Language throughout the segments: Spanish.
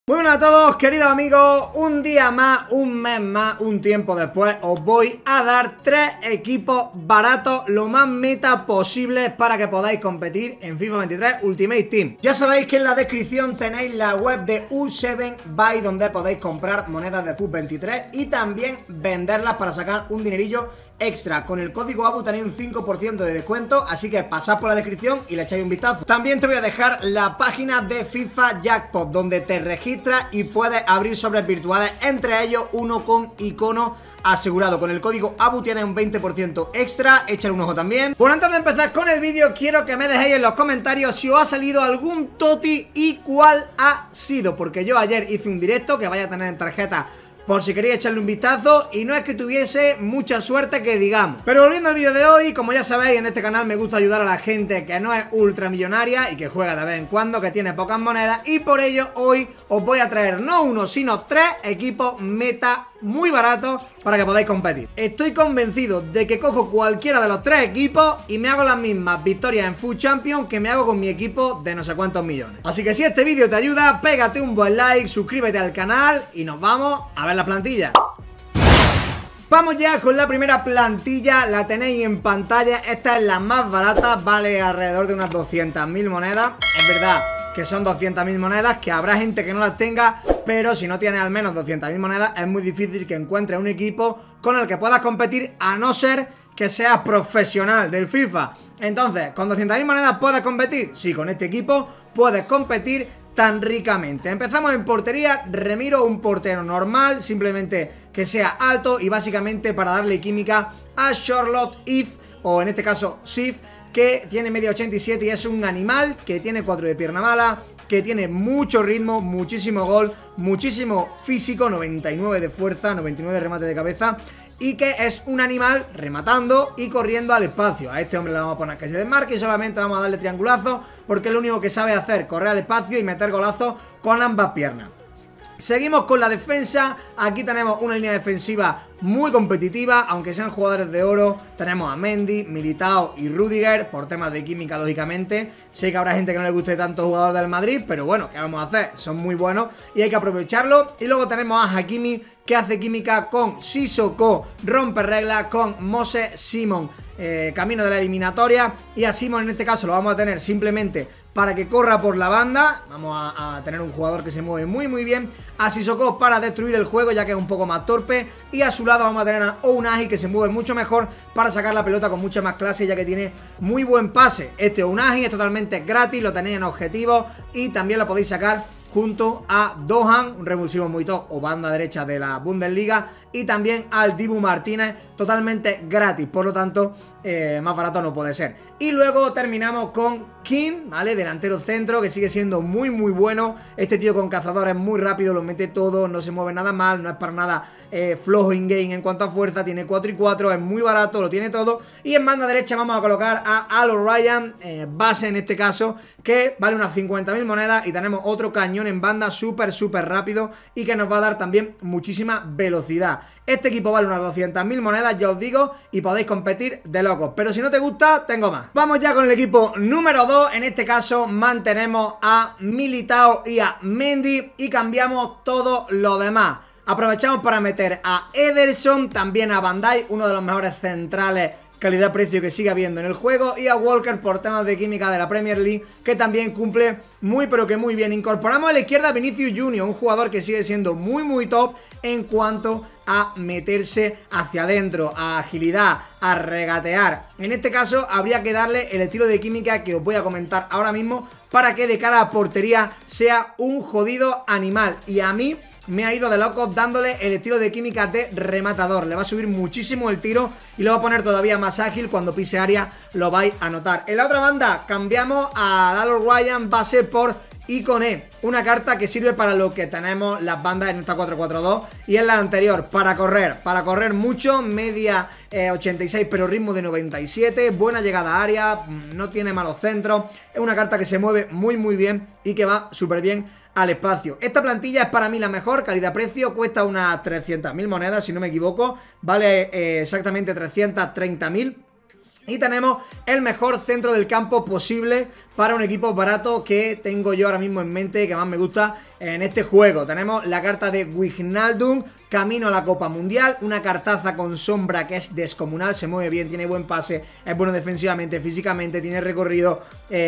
Muy buenas a todos, queridos amigos. Un día más, un mes más, un tiempo después os voy a dar 3 equipos baratos, lo más meta posible, para que podáis competir en FIFA 23 Ultimate Team. Ya sabéis que en la descripción tenéis la web de U7Buy, donde podéis comprar monedas de FUT 23 y también venderlas para sacar un dinerillo extra. Con el código ABU tenéis un 5% de descuento, así que pasad por la descripción y le echáis un vistazo. También te voy a dejar la página de FIFA Jackpot, donde te registras y puedes abrir sobres virtuales, entre ellos uno con icono asegurado. Con el código ABU tienes un 20% extra, échale un ojo también. Bueno, antes de empezar con el vídeo, quiero que me dejéis en los comentarios si os ha salido algún toti y cuál ha sido, porque yo ayer hice un directo que vaya a tener en tarjeta por si queréis echarle un vistazo, y no es que tuviese mucha suerte que digamos. Pero volviendo al vídeo de hoy, como ya sabéis, en este canal me gusta ayudar a la gente que no es ultramillonaria y que juega de vez en cuando, que tiene pocas monedas, y por ello hoy os voy a traer no uno, sino 3 equipos meta muy baratos para que podáis competir. Estoy convencido de que cojo cualquiera de los 3 equipos y me hago las mismas victorias en FUT Champions que me hago con mi equipo de no sé cuántos millones. Así que si este vídeo te ayuda, pégate un buen like, suscríbete al canal y nos vamos a ver la plantilla. Vamos ya con la primera plantilla, la tenéis en pantalla. Esta es la más barata, vale alrededor de unas 200.000 monedas. Es verdad que son 200.000 monedas, que habrá gente que no las tenga, pero si no tienes al menos 200.000 monedas es muy difícil que encuentres un equipo con el que puedas competir, a no ser que seas profesional del FIFA. Entonces, ¿con 200.000 monedas puedes competir? Sí, con este equipo puedes competir tan ricamente. Empezamos en portería. Remiro, un portero normal, simplemente que sea alto, y básicamente para darle química a Charlotte If, o en este caso Sif, que tiene media 87 y es un animal, que tiene 4 de pierna mala, que tiene mucho ritmo, muchísimo gol, muchísimo físico, 99 de fuerza, 99 de remate de cabeza, y que es un animal rematando y corriendo al espacio. A este hombre le vamos a poner que se desmarque y solamente vamos a darle triangulazo, porque es lo único que sabe hacer, correr al espacio y meter golazos con ambas piernas. Seguimos con la defensa. Aquí tenemos una línea defensiva muy competitiva, aunque sean jugadores de oro. Tenemos a Mendy, Militao y Rudiger, por temas de química, lógicamente. Sé que habrá gente que no le guste tanto jugador del Madrid, pero bueno, ¿qué vamos a hacer? Son muy buenos y hay que aprovecharlo. Y luego tenemos a Hakimi, que hace química con Sissoko, rompe reglas con Moses Simon, camino de la eliminatoria. Y a Simon en este caso lo vamos a tener simplemente para que corra por la banda. Vamos a tener un jugador que se mueve muy bien. A Sissoko para destruir el juego, ya que es un poco más torpe. Y a su lado vamos a tener a Ounahi, que se mueve mucho mejor para sacar la pelota con mucha más clase, ya que tiene muy buen pase. Este Ounahi es totalmente gratis, lo tenéis en objetivos y también lo podéis sacar junto a Dohan, un revulsivo muy top o banda derecha de la Bundesliga, y también al Dibu Martínez, totalmente gratis, por lo tanto más barato no puede ser. Y luego terminamos con King, ¿vale? Delantero centro, que sigue siendo muy bueno. Este tío con cazador es muy rápido, lo mete todo, no se mueve nada mal, no es para nada flojo in-game en cuanto a fuerza, tiene 4 y 4, es muy barato, lo tiene todo. Y en banda derecha vamos a colocar a Al Ryan, base en este caso, que vale unas 50.000 monedas, y tenemos otro cañón en banda súper rápido y que nos va a dar también muchísima velocidad. Este equipo vale unas 200.000 monedas, ya os digo, y podéis competir de locos. Pero si no te gusta, tengo más. Vamos ya con el equipo número 2. En este caso mantenemos a Militao y a Mendy y cambiamos todo lo demás. Aprovechamos para meter a Ederson, también a Van Dijk, uno de los mejores centrales calidad-precio que sigue habiendo en el juego, y a Walker por temas de química de la Premier League, que también cumple pero que muy bien. Incorporamos a la izquierda a Vinicius Junior, un jugador que sigue siendo muy top en cuanto a meterse hacia adentro, a agilidad, a regatear. En este caso habría que darle el estilo de química que os voy a comentar ahora mismo, para que de cara a portería sea un jodido animal. Y a mí me ha ido de locos dándole el estilo de química de rematador. Le va a subir muchísimo el tiro y lo va a poner todavía más ágil. Cuando pise área lo vais a notar. En la otra banda cambiamos a Al Ryan base por Icone, una carta que sirve para lo que tenemos las bandas en esta 4-4-2 y en la anterior, para correr mucho, media 86 pero ritmo de 97, buena llegada a área, no tiene malos centros, es una carta que se mueve muy bien y que va súper bien al espacio. Esta plantilla es para mí la mejor, calidad-precio, cuesta unas 300.000 monedas si no me equivoco, vale exactamente 330.000. Y tenemos el mejor centro del campo posible para un equipo barato que tengo yo ahora mismo en mente, que más me gusta en este juego. Tenemos la carta de Wijnaldum, camino a la Copa Mundial, una cartaza con sombra que es descomunal, se mueve bien, tiene buen pase, es bueno defensivamente, físicamente, tiene recorrido,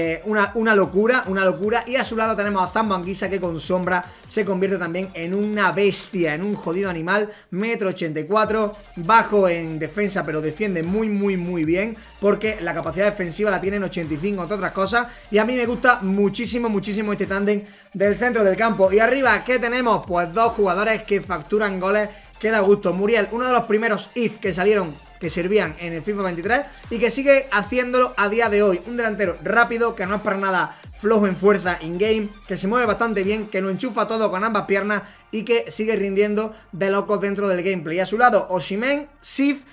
una locura, y a su lado tenemos a Zambo Anguissa, que con sombra se convierte también en una bestia, en un jodido animal, 1,84 m, bajo en defensa, pero defiende muy bien, porque la capacidad defensiva la tiene en 85, entre otras cosas, y a mí me gusta muchísimo este tándem del centro del campo. Y arriba, ¿qué tenemos? Pues dos jugadores que facturan goles que da gusto. Muriel, uno de los primeros IF que salieron, que servían en el FIFA 23 y que sigue haciéndolo a día de hoy. Un delantero rápido, que no es para nada flojo en fuerza in-game, que se mueve bastante bien, que lo enchufa todo con ambas piernas y que sigue rindiendo de locos dentro del gameplay. Y a su lado, Osimhen, Sif,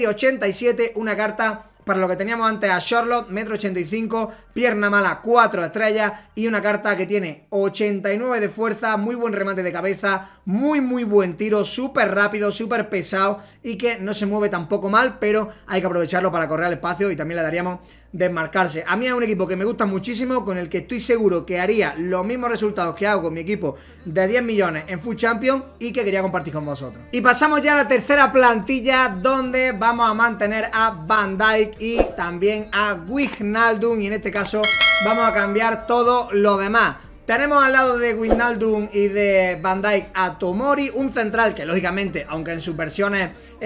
1,87 m, una carta para lo que teníamos antes a Charlotte, 1,85 m, pierna mala, 4 estrellas, y una carta que tiene 89 de fuerza, muy buen remate de cabeza, muy buen tiro, súper rápido, súper pesado, y que no se mueve tampoco mal, pero hay que aprovecharlo para correr al espacio, y también le daríamos desmarcarse. A mí es un equipo que me gusta muchísimo, con el que estoy seguro que haría los mismos resultados que hago con mi equipo de 10 millones en FUT Champions, y que quería compartir con vosotros. Y pasamos ya a la tercera plantilla, donde vamos a mantener a Van Dijk y también a Wijnaldum, y en este caso vamos a cambiar todo lo demás. Tenemos al lado de Wijnaldum y de Van Dijk a Tomori, un central que lógicamente, aunque en sus versiones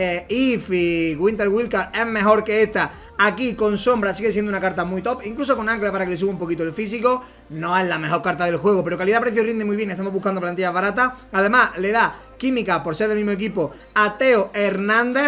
IF y Winter Wildcard es mejor que esta, aquí con sombra sigue siendo una carta muy top, incluso con ancla para que le suba un poquito el físico. No es la mejor carta del juego, pero calidad-precio rinde muy bien, estamos buscando plantillas baratas. Además le da química, por ser del mismo equipo, a Theo Hernández,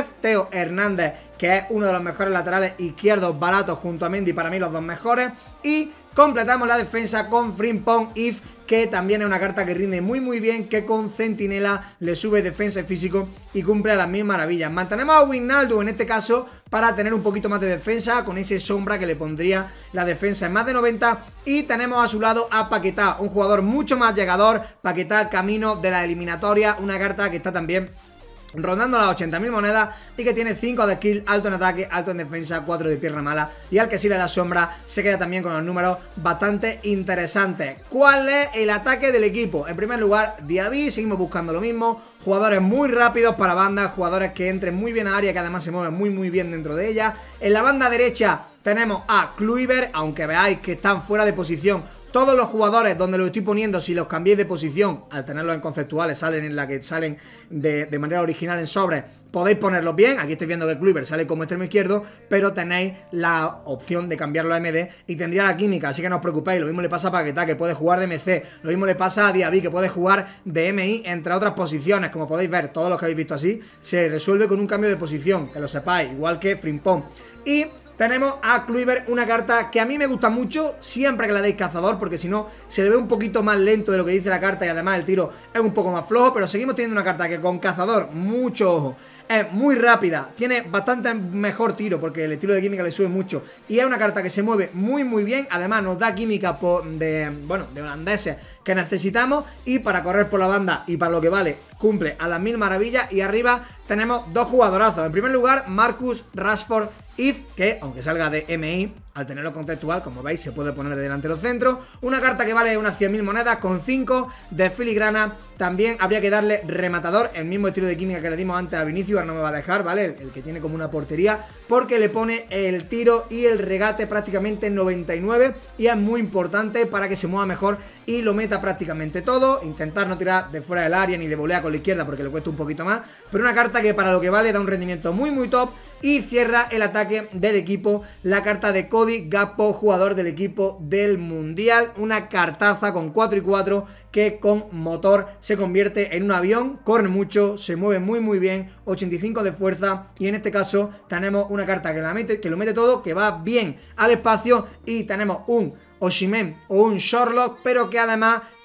que es uno de los mejores laterales izquierdos baratos junto a Mendy, para mí los dos mejores. Y completamos la defensa con Frimpong If, que también es una carta que rinde muy bien, que con Centinela le sube defensa y físico y cumple a las mil maravillas. Mantenemos a Wijnaldum en este caso para tener un poquito más de defensa, con ese sombra que le pondría la defensa en más de 90. Y tenemos a su lado a Paquetá, un jugador mucho más llegador. Paquetá, camino de la eliminatoria, una carta que está también rondando las 80.000 monedas y que tiene 5 de skill, alto en ataque, alto en defensa, 4 de pierna mala, y al que sí le da sombra se queda también con los números bastante interesantes. ¿Cuál es el ataque del equipo? En primer lugar, Diaby, seguimos buscando lo mismo, jugadores muy rápidos para banda, jugadores que entren muy bien a área, que además se mueven muy bien dentro de ella. En la banda derecha tenemos a Kluivert, aunque veáis que están fuera de posición. Todos los jugadores donde los estoy poniendo, si los cambiéis de posición, al tenerlos en conceptuales, salen en la que salen de manera original en sobres, podéis ponerlos bien. Aquí estáis viendo que Kluivert sale como extremo izquierdo, pero tenéis la opción de cambiarlo a MD y tendría la química, así que no os preocupéis. Lo mismo le pasa a Paquetá, que puede jugar de MC, lo mismo le pasa a Diaby, que puede jugar de MI, entre otras posiciones. Como podéis ver, todos los que habéis visto así, se resuelve con un cambio de posición, que lo sepáis, igual que Frimpong. Y tenemos a Kluivert, una carta que a mí me gusta mucho siempre que la deis cazador, porque si no se le ve un poquito más lento de lo que dice la carta y además el tiro es un poco más flojo, pero seguimos teniendo una carta que con cazador, mucho ojo, es muy rápida, tiene bastante mejor tiro porque el estilo de química le sube mucho y es una carta que se mueve muy bien. Además nos da química de holandeses que necesitamos, y para correr por la banda y para lo que vale cumple a las mil maravillas. Y arriba tenemos dos jugadorazos. En primer lugar, Marcus Rashford If, que aunque salga de MI, al tenerlo conceptual, como veis, se puede poner de delantero centro. Una carta que vale unas 100.000 monedas con 5 de filigrana. También habría que darle rematador, el mismo estilo de química que le dimos antes a Vinicius, ahora no me va a dejar, ¿vale? El que tiene como una portería, porque le pone el tiro y el regate prácticamente 99, y es muy importante para que se mueva mejor y lo meta prácticamente todo. Intentar no tirar de fuera del área ni de volea con la izquierda porque le cuesta un poquito más, pero una carta que para lo que vale da un rendimiento muy top. Y cierra el ataque del equipo la carta de Cody Gakpo, jugador del equipo del Mundial. Una cartaza con 4 y 4 que con motor se convierte en un avión, corre mucho, se mueve muy bien, 85 de fuerza, y en este caso tenemos una carta que lo mete todo, que va bien al espacio, y tenemos un Osimhen o un Charlotte, pero que además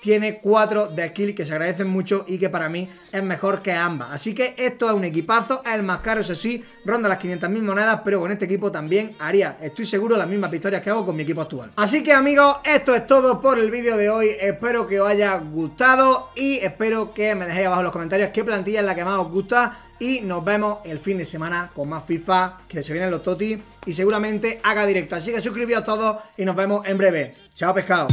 tiene 4 de skill que se agradecen mucho y que para mí es mejor que ambas. Así que esto es un equipazo, es el más caro, eso sí, ronda las 500.000 monedas, pero con este equipo también haría, estoy seguro, las mismas victorias que hago con mi equipo actual. Así que amigos, esto es todo por el vídeo de hoy, espero que os haya gustado y espero que me dejéis abajo en los comentarios qué plantilla es la que más os gusta y nos vemos el fin de semana con más FIFA, que se vienen los TOTY y seguramente haga directo. Así que suscribíos todos y nos vemos en breve. Chao pescado.